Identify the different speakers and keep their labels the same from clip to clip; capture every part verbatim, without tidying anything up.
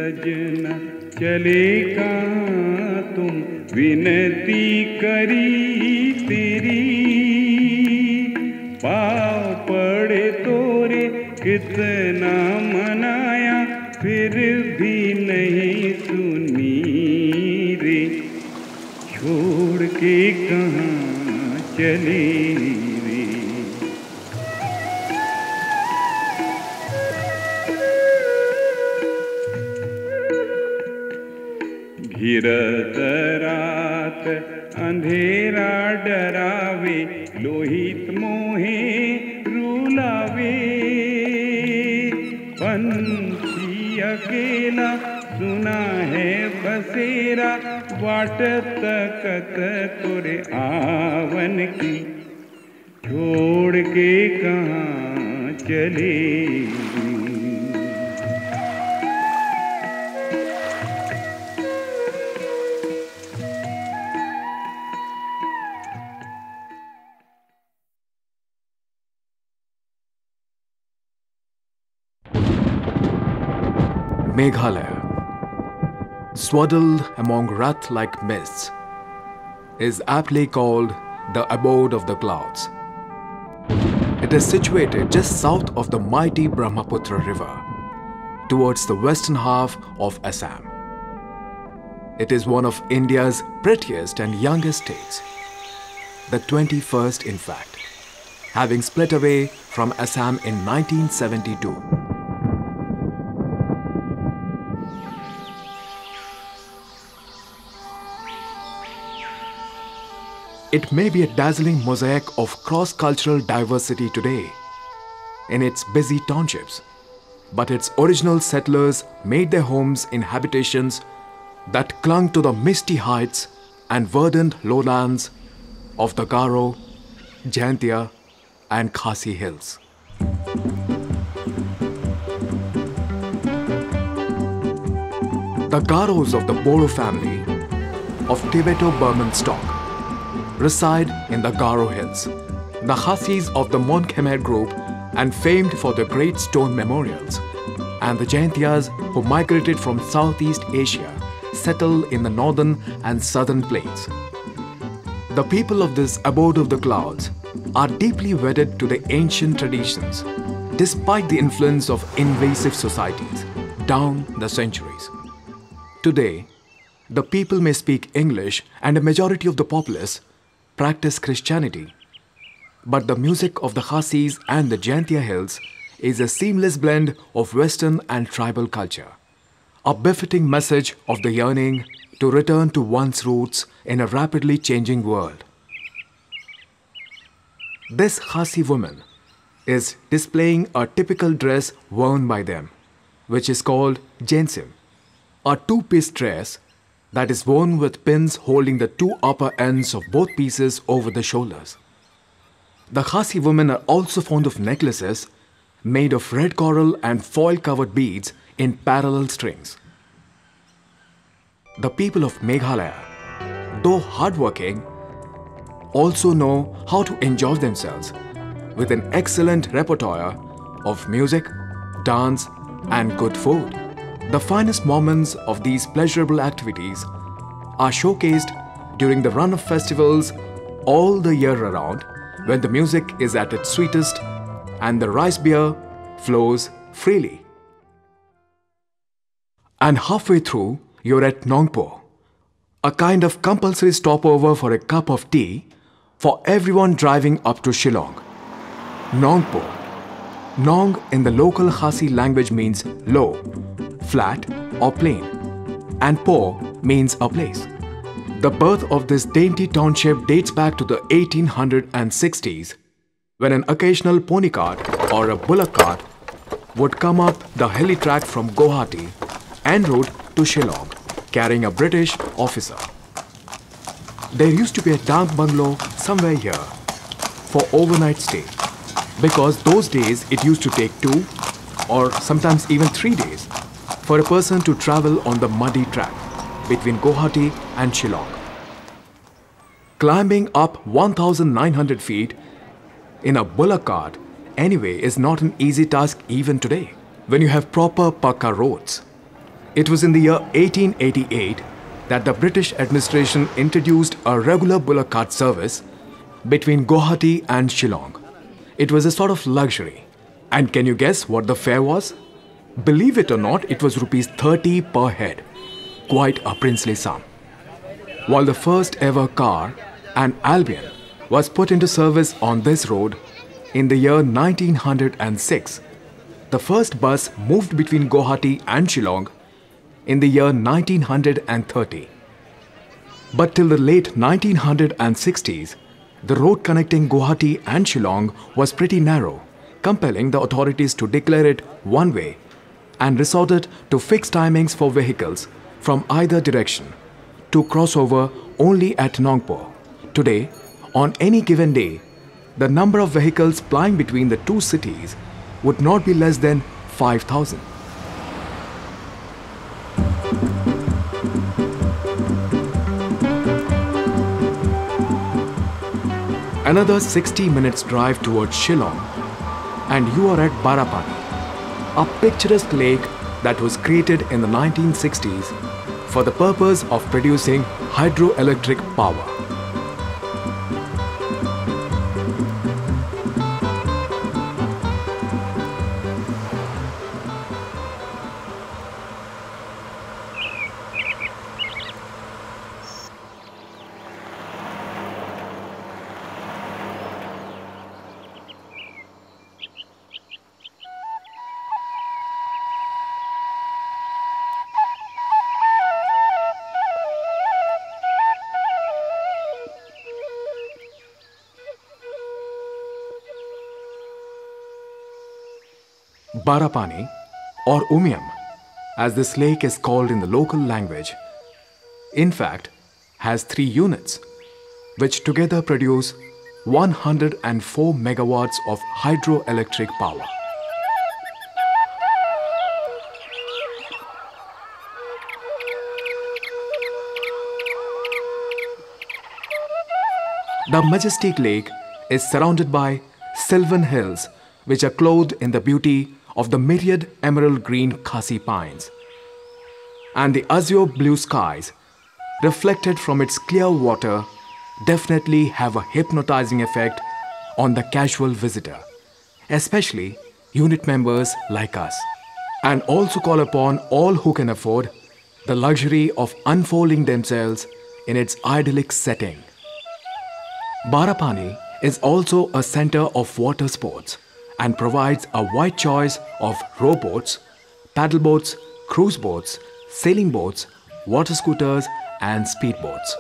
Speaker 1: सजना चले कहाँ तुम विनती करी तेरी पाँव पड़े तोरे कितना मनाया फिर भी नहीं सुनी रे छोड़ के कहाँ चले रे। घिरत रात अंधेरा डरावे लोहित मोहे रुलावे पंछी अकेला सुना है बसेरा बाट तकत तुरे आवन की छोड़ के कहाँ चले।
Speaker 2: Meghalaya, swaddled among wrath-like mists, is aptly called the abode of the clouds. It is situated just south of the mighty Brahmaputra river, towards the western half of Assam. It is one of India's prettiest and youngest states, the twenty-first in fact, having split away from Assam in nineteen seventy-two. It may be a dazzling mosaic of cross-cultural diversity today in its busy townships, but its original settlers made their homes in habitations that clung to the misty heights and verdant lowlands of the Garo, Jaintia and Khasi hills. The Garos of the Bodo family of Tibeto-Burman stock reside in the Garo hills. The Khasis of the Mon Khmer group and famed for their great stone memorials, and the Jaintias who migrated from Southeast Asia settle in the northern and southern plains. The people of this abode of the clouds are deeply wedded to the ancient traditions, despite the influence of invasive societies down the centuries. Today, the people may speak English and a majority of the populace practice Christianity, but the music of the Khasis and the Jaintia hills is a seamless blend of Western and tribal culture, a befitting message of the yearning to return to one's roots in a rapidly changing world. This Khasi woman is displaying a typical dress worn by them, which is called Jensim, a two-piece dress that is worn with pins holding the two upper ends of both pieces over the shoulders. The Khasi women are also fond of necklaces made of red coral and foil-covered beads in parallel strings. The people of Meghalaya, though hardworking, also know how to enjoy themselves with an excellent repertoire of music, dance, and good food. The finest moments of these pleasurable activities are showcased during the run of festivals all the year around, when the music is at its sweetest and the rice beer flows freely. And halfway through, you're at Nongpo, a kind of compulsory stopover for a cup of tea for everyone driving up to Shillong. Nongpo. Nong in the local Khasi language means low, flat or plain, and Po means a place. The birth of this dainty township dates back to the eighteen sixties, when an occasional pony cart or a bullock cart would come up the hilly track from Guwahati en route to Shillong, carrying a British officer. There used to be a dak bungalow somewhere here for overnight stay, because those days it used to take two or sometimes even three days for a person to travel on the muddy track between Guwahati and Shillong. Climbing up one thousand nine hundred feet in a bullock cart anyway is not an easy task even today, when you have proper Pakka roads. It was in the year eighteen eighty-eight that the British administration introduced a regular bullock cart service between Guwahati and Shillong. It was a sort of luxury. And can you guess what the fare was? Believe it or not, it was rupees thirty per head. Quite a princely sum. While the first ever car, an Albion, was put into service on this road in the year nineteen oh six, the first bus moved between Guwahati and Shillong in the year nineteen thirty. But till the late nineteen sixties, the road connecting Guwahati and Shillong was pretty narrow, compelling the authorities to declare it one way and resorted to fixed timings for vehicles from either direction to cross over only at Nongpoh. Today, on any given day, the number of vehicles plying between the two cities would not be less than five thousand. Another sixty minutes drive towards Shillong and you are at Barapani, a picturesque lake that was created in the nineteen sixties for the purpose of producing hydroelectric power. Barapani, or Umiam, as this lake is called in the local language, in fact, has three units, which together produce one hundred four megawatts of hydroelectric power. The majestic lake is surrounded by sylvan hills which are clothed in the beauty of the myriad emerald green khasi pines. And the azure blue skies, reflected from its clear water, definitely have a hypnotizing effect on the casual visitor, especially unit members like us, and also call upon all who can afford the luxury of unfolding themselves in its idyllic setting. Barapani is also a center of water sports and provides a wide choice of rowboats, paddle boats, cruise boats, sailing boats, water scooters and speedboats.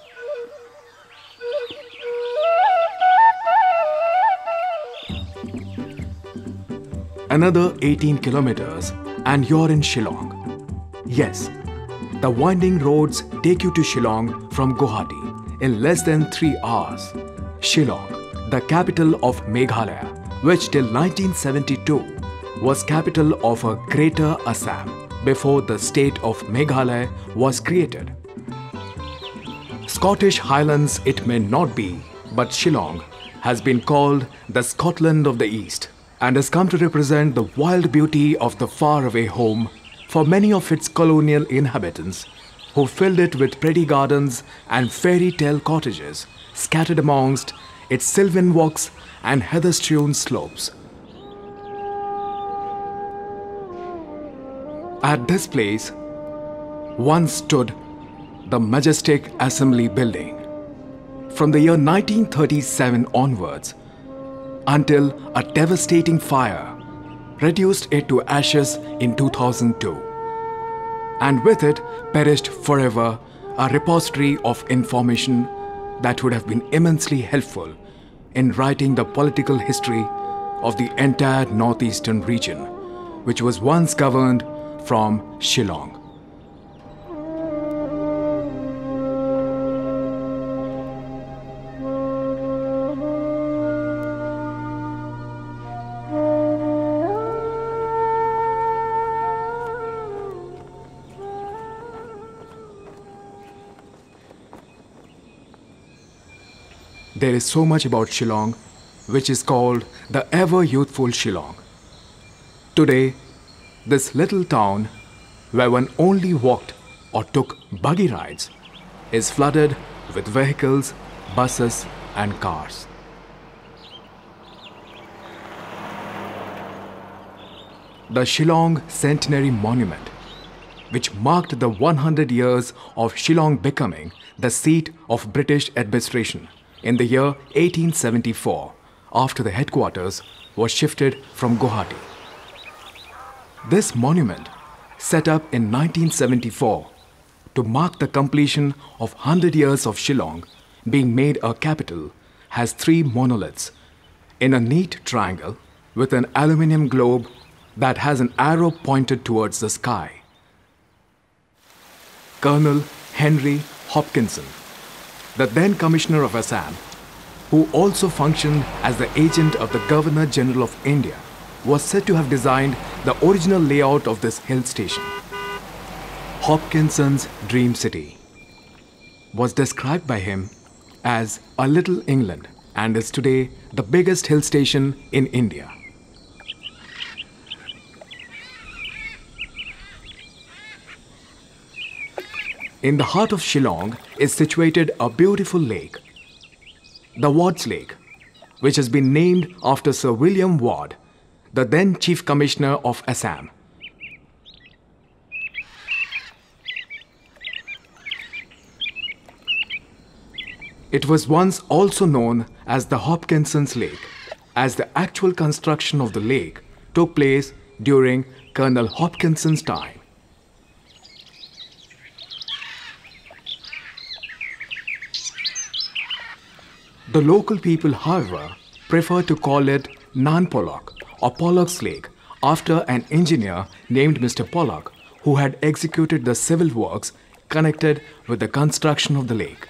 Speaker 2: Another eighteen kilometers and you're in Shillong. Yes, the winding roads take you to Shillong from Guwahati in less than three hours. Shillong, the capital of Meghalaya, which till nineteen seventy-two was capital of a greater Assam before the state of Meghalaya was created. Scottish Highlands it may not be, but Shillong has been called the Scotland of the East and has come to represent the wild beauty of the faraway home for many of its colonial inhabitants who filled it with pretty gardens and fairy tale cottages scattered amongst its sylvan walks and heather-strewn slopes. At this place once stood the majestic Assembly Building. From the year nineteen thirty-seven onwards, until a devastating fire reduced it to ashes in two thousand two. And with it perished forever a repository of information that would have been immensely helpful in writing the political history of the entire northeastern region, which was once governed from Shillong. There is so much about Shillong, which is called the ever-youthful Shillong. Today, this little town where one only walked or took buggy rides, is flooded with vehicles, buses and cars. The Shillong Centenary Monument, which marked the one hundred years of Shillong becoming the seat of British administration in the year eighteen seventy-four, after the headquarters was shifted from Guwahati. This monument, set up in nineteen seventy-four to mark the completion of one hundred years of Shillong being made a capital, has three monoliths in a neat triangle with an aluminium globe that has an arrow pointed towards the sky. Colonel Henry Hopkinson, the then Commissioner of Assam, who also functioned as the agent of the Governor General of India, was said to have designed the original layout of this hill station. Hopkinson's dream city was described by him as a little England and is today the biggest hill station in India. In the heart of Shillong is situated a beautiful lake, the Ward's Lake, which has been named after Sir William Ward, the then Chief Commissioner of Assam. It was once also known as the Hopkinson's Lake, as the actual construction of the lake took place during Colonel Hopkinson's time. The local people, however, prefer to call it Nan Pollock or Pollock's Lake after an engineer named Mister Pollock, who had executed the civil works connected with the construction of the lake.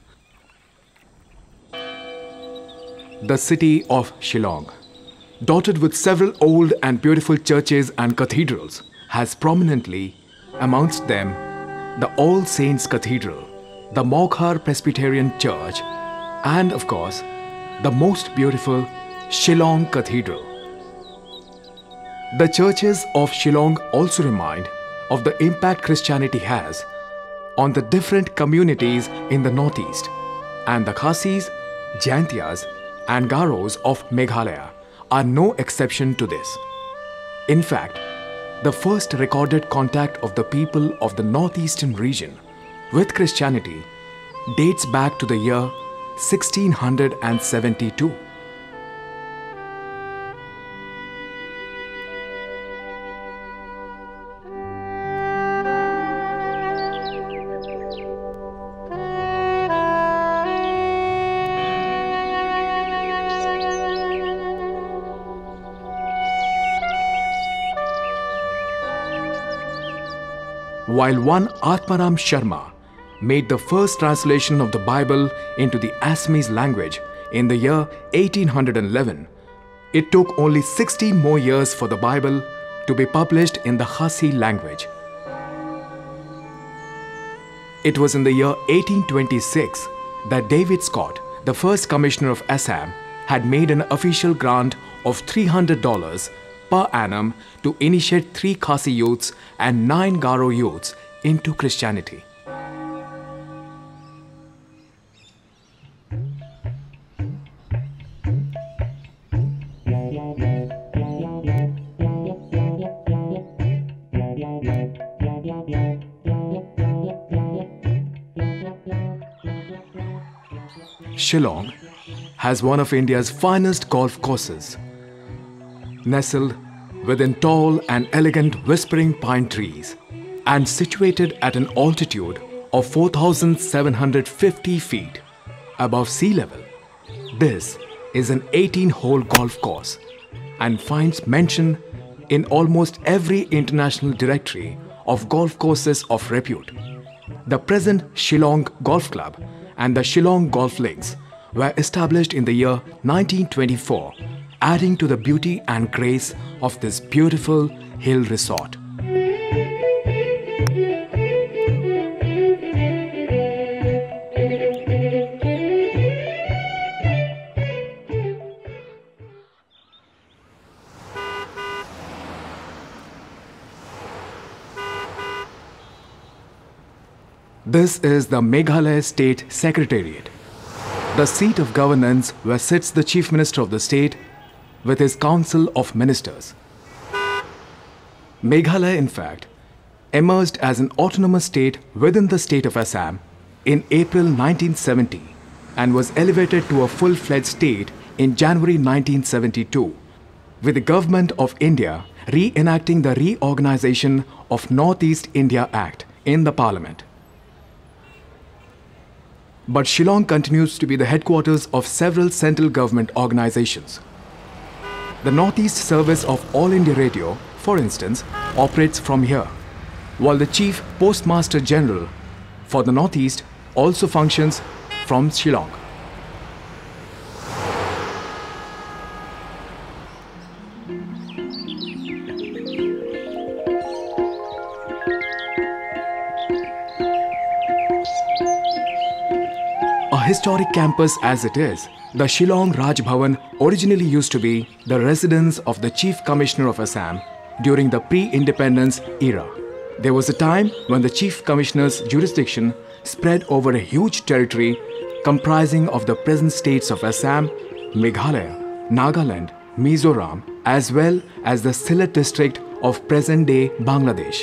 Speaker 2: The city of Shillong, dotted with several old and beautiful churches and cathedrals, has prominently amongst them the All Saints Cathedral, the Maughar Presbyterian Church, and of course, the most beautiful Shillong Cathedral. The churches of Shillong also remind of the impact Christianity has on the different communities in the northeast, and the Khasis, Jaintias and Garos of Meghalaya are no exception to this. In fact, the first recorded contact of the people of the northeastern region with Christianity dates back to the year sixteen seventy-two. While one Atmaram Sharma made the first translation of the Bible into the Assamese language in the year eighteen eleven, it took only sixty more years for the Bible to be published in the Khasi language. It was in the year eighteen twenty-six that David Scott, the first Commissioner of Assam, had made an official grant of three hundred dollars per annum to initiate three Khasi youths and nine Garo youths into Christianity. Shillong has one of India's finest golf courses, nestled within tall and elegant whispering pine trees and situated at an altitude of four thousand seven hundred fifty feet above sea level. This is an eighteen-hole golf course and finds mention in almost every international directory of golf courses of repute. The present Shillong Golf Club and the Shillong Golf Links were established in the year nineteen twenty-four, adding to the beauty and grace of this beautiful hill resort. This is the Meghalaya State Secretariat, the seat of governance where sits the Chief Minister of the state with his Council of Ministers. Meghalaya, in fact, emerged as an autonomous state within the state of Assam in April nineteen seventy and was elevated to a full-fledged state in January nineteen seventy-two, with the Government of India re-enacting the Reorganization of Northeast India Act in the Parliament. But Shillong continues to be the headquarters of several central government organizations. The Northeast Service of All India Radio, for instance, operates from here, while the Chief Postmaster General for the Northeast also functions from Shillong. A historic campus as it is, the Shillong Raj Bhavan originally used to be the residence of the Chief Commissioner of Assam during the pre-independence era. There was a time when the Chief Commissioner's jurisdiction spread over a huge territory comprising of the present states of Assam, Meghalaya, Nagaland, Mizoram, as well as the Sylhet district of present-day Bangladesh.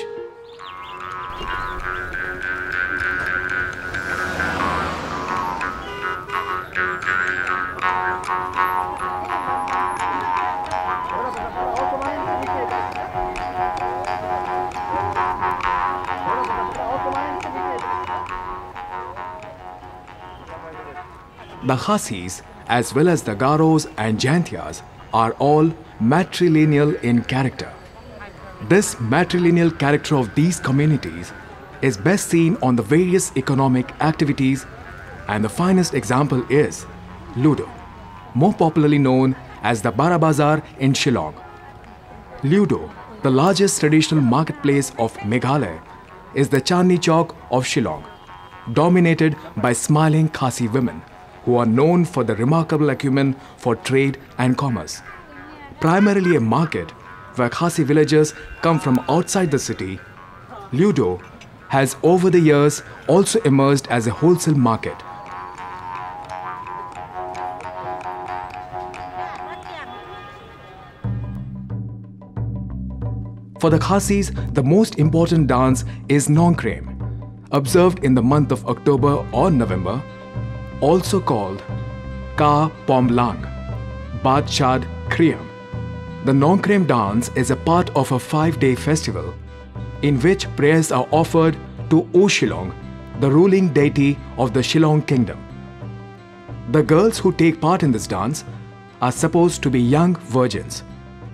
Speaker 2: The Khasis, as well as the Garos and Jaintias, are all matrilineal in character. This matrilineal character of these communities is best seen on the various economic activities, and the finest example is Ludo, more popularly known as the Bara Bazaar in Shillong. Ludo, the largest traditional marketplace of Meghalaya, is the Chandni Chowk of Shillong, dominated by smiling Khasi women, who are known for the remarkable acumen for trade and commerce. Primarily a market where Khasi villagers come from outside the city, Ludo has over the years also emerged as a wholesale market. For the Khasis, the most important dance is Nongkrem, observed in the month of October or November, also called Ka Pomlang, Bad Shad Kriyam. The Nongkrem dance is a part of a five-day festival in which prayers are offered to O Shillong, the ruling deity of the Shillong kingdom. The girls who take part in this dance are supposed to be young virgins.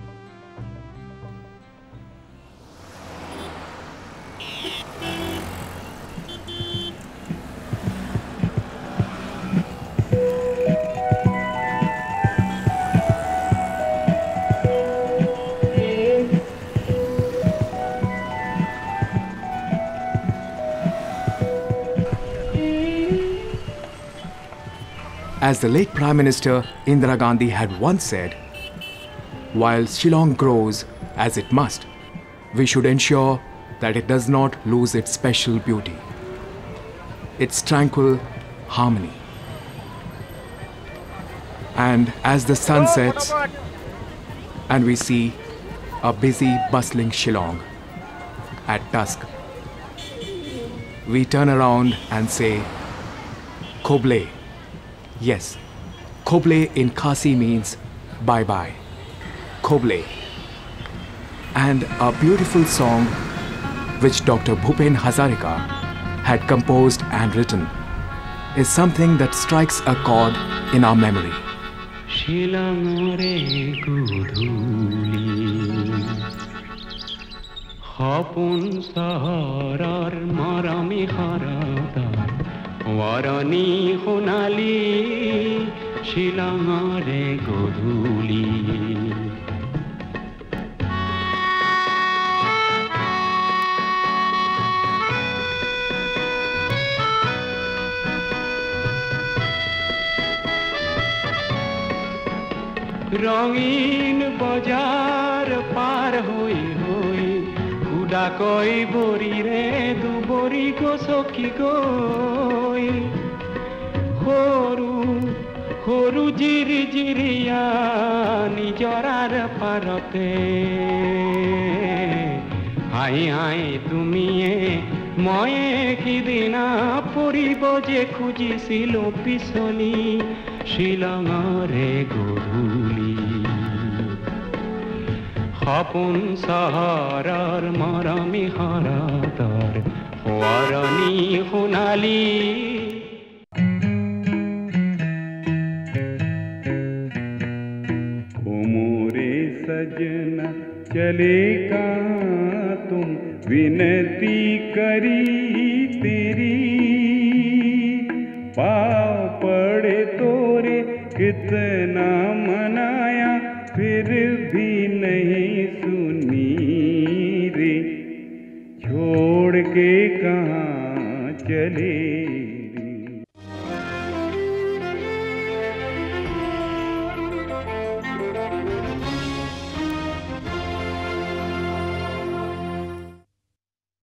Speaker 2: As the late Prime Minister Indira Gandhi had once said, while Shillong grows as it must, we should ensure that it does not lose its special beauty, its tranquil harmony. And as the sun sets and we see a busy, bustling Shillong at dusk, we turn around and say, Khoble. Yes, Khoble in Khasi means bye-bye. Khoble. And a beautiful song which Doctor Bhupen Hazarika had composed and written is something that strikes a chord in our memory.
Speaker 3: Shilangare gudhuli Hapun saharar marami haradar Warani honali Shilangare gudhuli রঙিন বাজার পার হই হই ডাকৈ বৰিৰে দুবৰি গছকি গৈ সৰু সৰু জিৰি জিৰিয়া নিজৰাৰ পাৰতে high high তুমিয়ে ময়ে সিদিনা পৰিব যে খুজিছিলো পিছলি শিলঙৰে গধূলি সপোন চহৰৰ মৰমী হৰতৰ সোঁৱৰণি সোণালী
Speaker 1: सजना चले कहाँ तुम विनती करी तेरी पाँव पड़े तोरे कितना मनाया फिर भी